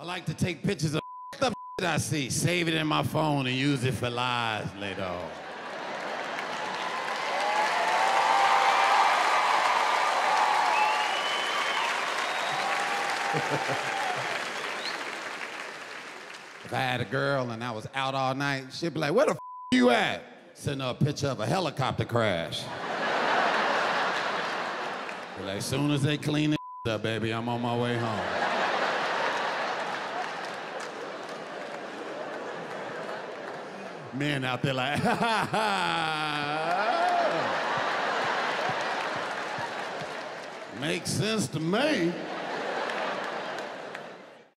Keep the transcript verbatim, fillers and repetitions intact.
I like to take pictures of the I see, save it in my phone and use it for lies later on. If I had a girl and I was out all night, she'd be like, where the f you at? Send her a picture of a helicopter crash. Be like, as soon as they clean it up, baby, I'm on my way home. Men out there like, ha ha ha. Makes sense to me.